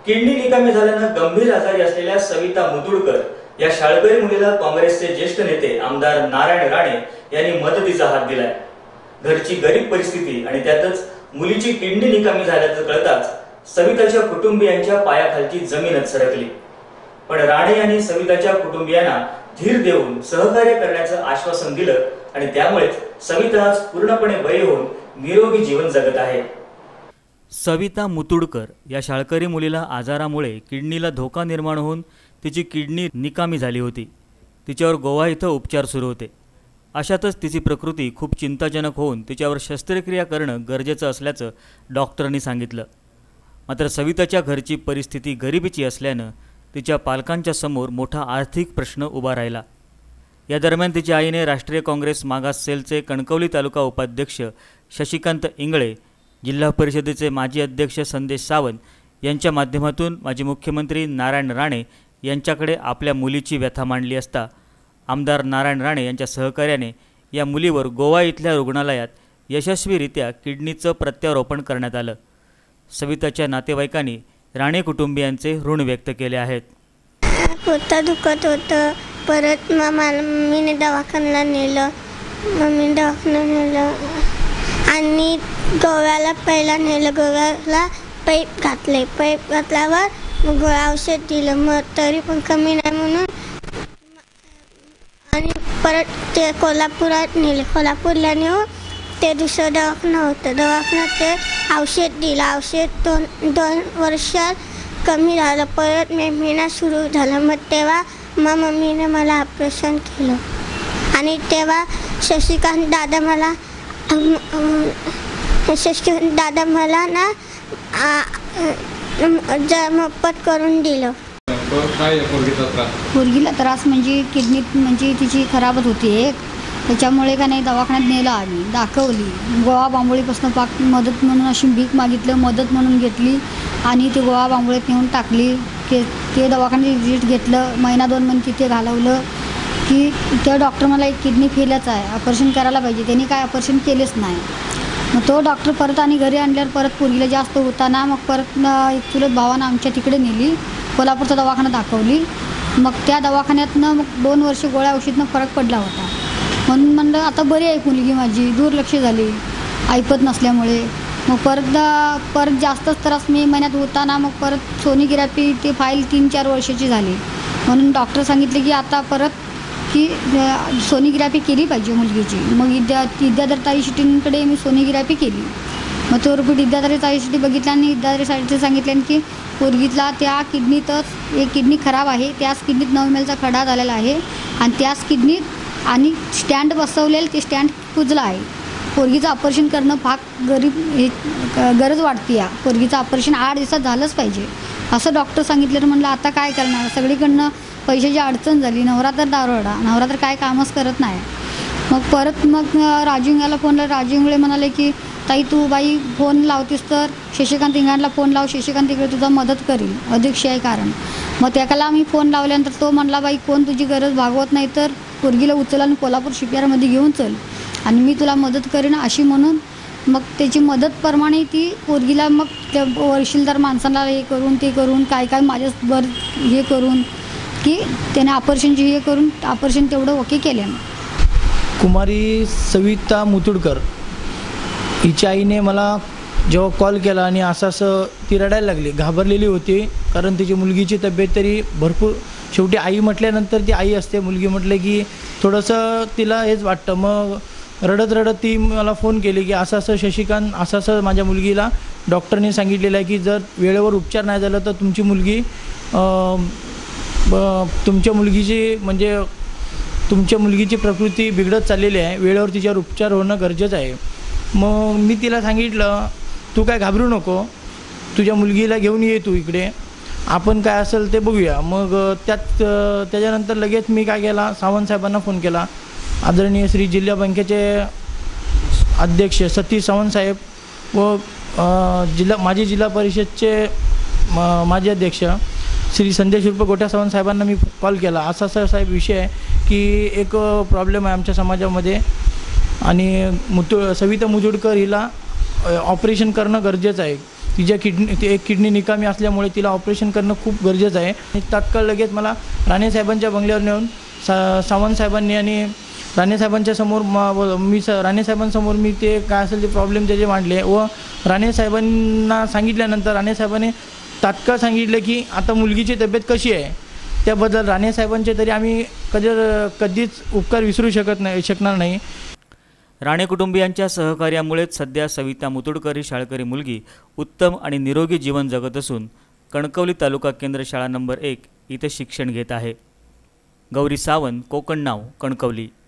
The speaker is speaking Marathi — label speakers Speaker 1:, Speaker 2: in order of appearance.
Speaker 1: किडनी निकामी झाल्यानं गंभीर आजारी असलेल्या सविता मुतुडकर या शाळकरी मुलीला काँग्रेसचे ज्येष्ठ नेते आमदार नारायण राणे यांनी मदतीचा हात दिलाय। घरची गरीब परिस्थिती आणि त्यातच मुलीची किडनी निकामी झाल्याचं कळताच सविताच्या कुटुंबियांच्या पायाखालची जमीनच सरकली। पण राणे यांनी सविताच्या कुटुंबियांना धीर देऊन सहकार्य करण्याचं आश्वासन दिलं आणि त्यामुळेच सविता आज पूर्णपणे बरी होऊन निरोगी जीवन जगत आहे।
Speaker 2: सविता मुतुडकर या शाळकरी मुलीला आजारामुळे किडनीला धोका निर्माण होऊन तिची किडनी निकामी झाली होती। तिच्यावर गोवा इथं उपचार सुरू होते। अशातच तिची प्रकृती खूप चिंताजनक होऊन तिच्यावर शस्त्रक्रिया करणं गरजेचं असल्याचं डॉक्टरांनी सांगितलं। मात्र सविताच्या घरची परिस्थिती गरिबीची असल्यानं तिच्या पालकांच्या समोर मोठा आर्थिक प्रश्न उभा राहिला। या दरम्यान तिच्या आईने राष्ट्रीय काँग्रेस मागास सेलचे कणकवली तालुका उपाध्यक्ष शशिकांत इंगळे, जिल्हा परिषदेचे माजी अध्यक्ष संदेश सावंत यांच्या माध्यमातून माजी मुख्यमंत्री नारायण राणे यांच्याकडे आपल्या मुलीची व्यथा मांडली असता आमदार नारायण राणे यांच्या सहकार्याने या मुलीवर गोवा इथल्या रुग्णालयात यशस्वीरित्या किडनीचं प्रत्यारोपण करण्यात आलं। सविताच्या नातेवाईकांनी राणे कुटुंबियांचे ऋण व्यक्त केले आहेत।
Speaker 3: पोटात दुखत होतं, परत मम्मीने दवाखान्याला नेलं, आणि गोव्याला पहिला नेलं, गोव्याला पाईप घातले, पाईप घातल्यावर मग औषध दिलं, मग तरी पण कमी नाही म्हणून आणि परत ते कोल्हापुरात नेले, कोल्हापूरला नेऊन ते दुसरं दवाखाना होतं, दवाखान्यात ते औषध दिलं, औषध दोन वर्षात कमी झालं, परत महिना सुरू झाला, मग तेव्हा मम्मीने मला ऑपरेशन केलं आणि तेव्हा शशिकांत दादा मला ना मोफत करून दिलं।
Speaker 4: पोरगीला त्रास म्हणजे किडनी म्हणजे तिची खराबच होती एक, त्याच्यामुळे का नाही दवाखान्यात नेलं, आम्ही दाखवली, गोवा बांबोळीपासून पाक मदत म्हणून अशी भीक मागितलं, मदत म्हणून घेतली आणि ते गोवा बांबोळीत नेऊन टाकली। ते दवाखान्यात विजिट घेतलं, महिना 2 महिने तिथे घालवलं की त्या डॉक्टर मला एक किडनी फेलच आहे, ऑपरेशन करायला पाहिजे, त्यांनी काय ऑपरेशन केलेच नाही। मग तो डॉक्टर परत आणि घरी आणल्यावर परत पोरगीला जास्त होताना मग परत एक चुलत भावानं आमच्या तिकडे नेली, कोल्हापूरचा दवाखाना दाखवली। मग त्या दवाखान्यातनं मग 2 वर्ष गोळ्या औषधनं फरक पडला होता, म्हणून म्हणलं आता बरी आहे मुलगी माझी, दुर्लक्ष झाली ऐकत नसल्यामुळे। मग परत जास्तच त्रास मे महिन्यात होताना मग परत सोनोग्राफी ते फाईल 3-4 वर्षाची झाली, म्हणून डॉक्टर सांगितले की आता परत की सोनोग्राफी केली पाहिजे मुलगीची। मग विद्याधर शिटींकडे मी सोनोग्राफी केली, मग तो रिपोर्ट विद्याधर शिटी बघितला आणि विद्याधर साईडचे सांगितले की पोरगीतला त्या किडनीतच एक किडनी खराब आहे, त्याच किडनीत 9 mm चा खडा झालेला आहे आणि त्याच किडनीत आणि स्टँड बसवलेलं ते स्टँड कुजलं आहे। पोरगीचं ऑपरेशन करणं फार गरज वाटते, या पोरगीचं ऑपरेशन 8 दिवसात झालंच पाहिजे असं डॉक्टर सांगितलं। म्हणलं आता काय करणार, सगळीकडनं पैशाची अडचण झाली, नवरात्र दारोडा, नवरात्र काय कामच करत नाही। मग राजू इंगळेला फोन लावला, राजू इंगळे म्हणाले की ताई तू बाई फोन लावतीस तर शशिकांत इंगळेला फोन लाव, शशिकांत इंगळे तुझा मदत करील, अध्यक्ष आहे कारण। मग त्याला मी फोन लावल्यानंतर तो म्हणला बाई कोण तुझी गरज भागवत नाही तर पोरगीला उचल आणि कोल्हापूर शिपयार्डमध्ये घेऊन चल आणि मी तुला मदत करीन अशी म्हणून मग त्याची मदतप्रमाणे ती पोरगीला मग त्या वशीलदार माणसाला हे करून ते करून काय माझ्यावर हे करून की त्याने ऑपरेशनची हे करून ऑपरेशन तेवढं ओके केलं।
Speaker 5: कुमारी सविता मुतुडकर हिच्या आईने मला जेव्हा कॉल केला आणि असं ती रडायला लागली, घाबरलेली होती, कारण तिची मुलगीची तब्येत तरी भरपूर, शेवटी आई म्हटल्यानंतर ती आई असते, मुलगी म्हटलं की थोडंसं तिला हेच वाटतं। मग रडत ती मला फोन केली की असं शशिकांत असं माझ्या मुलगीला डॉक्टरने सांगितलेलं आहे की जर वेळेवर उपचार नाही झाला तर तुमची मुलगी तुमच्या मुलगीची प्रकृती बिघडत चाललेली आहे, वेळेवर तिच्यावर उपचार होणं गरजेचं आहे। मग मी तिला सांगितलं तू काय घाबरू नको, तुझ्या मुलगीला घेऊन ये तू इकडे, आपण काय असेल ते बघूया। मग त्याच्यानंतर लगेच मी काय केला, सावंत साहेबांना फोन केला, आदरणीय श्री जिल्हा बँकेचे अध्यक्ष सतीश सावंत साहेब व माजी जिल्हा परिषदचे माजी अध्यक्ष श्री संदेश उर्फ गोट्या सावंत साहेबांना मी कॉल केला। असा साहेब विषय आहे की एक प्रॉब्लेम आहे आमच्या समाजामध्ये आणि सविता मुतुडकर हिला ऑपरेशन करणं गरजेचं आहे, तिच्या एक किडनी निकामी असल्यामुळे तिला ऑपरेशन करणं खूप गरजेचं आहे. आणि तात्काळ लगेच मला राणेसाहेबांच्या बंगल्यावर नेऊन सावंत साहेबांनी आणि राणेसाहेबांच्या समोर राणेसाहेबांसमोर मी ते काय असेल ते प्रॉब्लेम त्याचे मांडले व राणेसाहेबांना सांगितल्यानंतर राणेसाहेबांनी तात्काळ सांगितलं की आता मुलगीची तब्येत कशी आहे. त्याबद्दल राणेसाहेबांचे तरी आम्ही कधीच उपकार विसरू शकणार नाही.
Speaker 2: राणे कुटुंबियांच्या सहकार्यामुळेच सध्या सविता मुतुडकर ही शाळकरी मुलगी उत्तम आणि निरोगी जीवन जगत असून कणकवली तालुका केंद्र शाळा नंबर 1 इथे शिक्षण घेत आहे. गौरी सावंत, कोकण नाव, कणकवली.